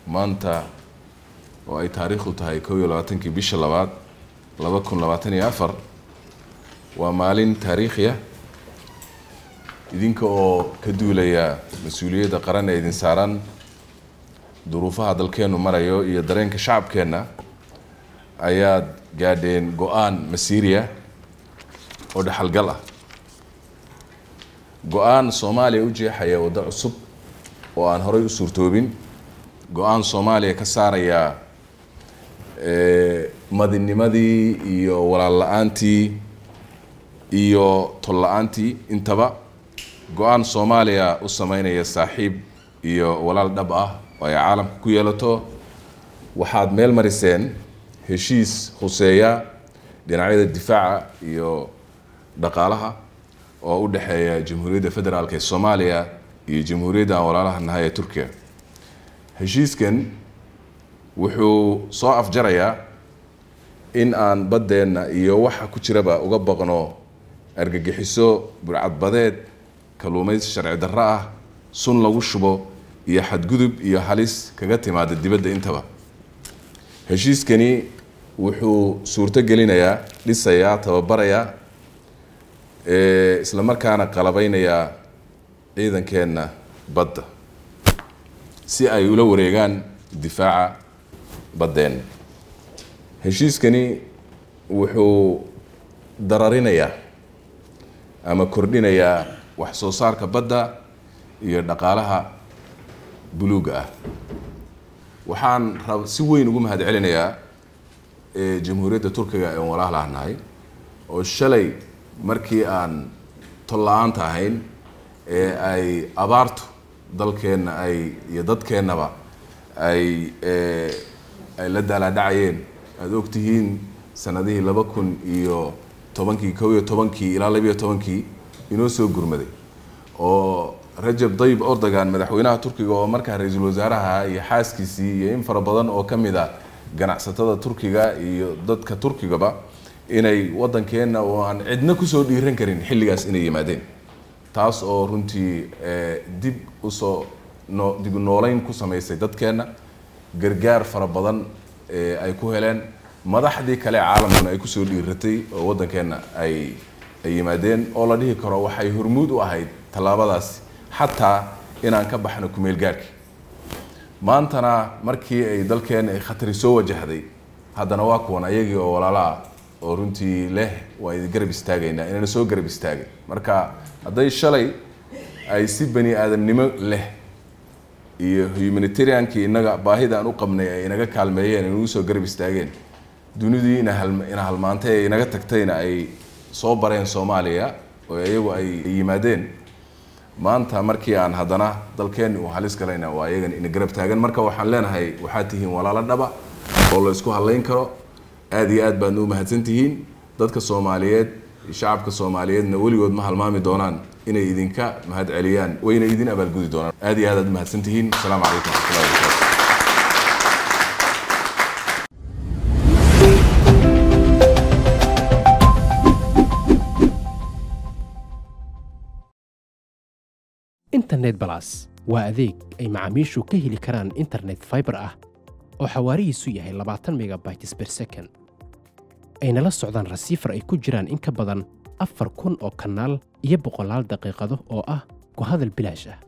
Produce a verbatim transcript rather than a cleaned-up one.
maanta oo ay taariikhdu tahay kow iyo labaatankii bisha labaad laba kun labaatan iyo afar waa maalin taariikhi ah idinka oo ka duulaya mas'uuliyadda qaran ee idin saaran duruufaha dalkeenu marayo iyo dareenka shacabkeena ayaad gaadheen go'aan masiiriya oo dhaxalgal ah go'aan Soomaaliya u jeexaya waddo cusub oo aan horay u suurtoobin go'aan Soomaaliya ka saaraya ee madinimadii iyo walaal la'aantii iyo tol la'aantii intaba go'aan Soomaaliya u sameynaya saaxiib iyo walaal dhab ah oo ay caalamka ku yeelato waxaad meel mariseen heshiis khuseeya dhinacyada difaaca iyo dhaqaalaha oo u dhaxeeya Jamhuuriyadda Federaalka ee Soomaaliya iyo Jamhuuriyadda walaalaha nahay ee Turkiga heshiiskan wuxuu soo afjarayaa in aan badeena iyo waxa ku jiraba uga baqno argagixiso burcadbadeed kaluumaysi sharci darro ah sun lagu shubo iyo xadgudub iyo halis kaga timaada dibadda intaba heshiiskani wuxuu suurto gelinayaa dhisaya tababaraya ee isla markaana qalabaynaya ciidankeena badda si ay ula wareegaan difaaca badeen heshiiskani wuxuu dararinayaa ama kordhinayaa wax soo saarka badda iyo dhaqaalaha buluuga ah waxaan rab si weyn ugu mahad celinayaa ee Jamhuuriyadda Turkiga ee walaalaha nahay oo shalay markii aan tol la'aanta ahayn ee ay abaartu dalkeena ay iyo dadkeenaba ay ee ay la dala dhacayeen aad ogtihiin sanadihii laba kun iyo tobankii kow iyo tobankii ilaa laba iyo tobankii inoo soo gurmaday oo Rajab Tayyip Erdogan madaxweynaha Turkiga oo markaa ra'iisul wasaaraha iyo xaaskiisii iyo in fara badan oo kamid ah ganacsatada Turkiga iyo dadka Turkigaba inay wadankeena oo aan cidna ku soo dhiiran karin xilligaas inay yimaadeen taas oo runtii dib u soo dib u noolayn ku sameysay dadkeena gargaar fara badan ee ay ku heleen madaxdii kale caalamkuna ay ku soo dhiiratay oo wadankeena ay ay yimaadeen oo la dhihi karo waxay hormuud u ahayd talaabadaas xataa inaan ka baxno ku meel gaarkii maantana markii ay dalkeena ay khatar soo wajahday haddana waa kuwan ayagii oo walaalaha oo runtii leh waa idin garab istaagayna inana soo garab istaagay marka haday shalay ay si bani aadamnimo leh iyo humanitariankii inaga baahida aan u qabnay ay inaga kaalmeeyeen inuu soo garab istaageen dunidii ina hal ina halmaantay inaga tagtayna ay soo bareen Soomaaliya oo iyagu ay yimaadeen maanta markii aan hadana dalkeen uu halis galayna waa iyagan in garab taagan marka waxaan leenahay waxa tihiin walaalo dhaba oo la isku haleyn karo aad iyo aad baan u mahadsantihiin dadka Soomaaliyeed shacabka Soomaaliyeedna waligood ma halmaami doonaan inay idinka mahad celiyaan wayna idin abaalgudi doonaan aad iyo aad aad mahadsantihiin assalaamu calaykum wa rahmatullahi wa barakatuh internet plus waa adeeg ay macaamiishu ka heli karaan internet fiber ah oo xawaarihiisu yahay labaatan megabytes per second ayna la socdaan receiver ay ku jiraan in ka badan afar kun oo kanaal iyo boqolaal daqiiqado oo ah ku hadal bilaash ah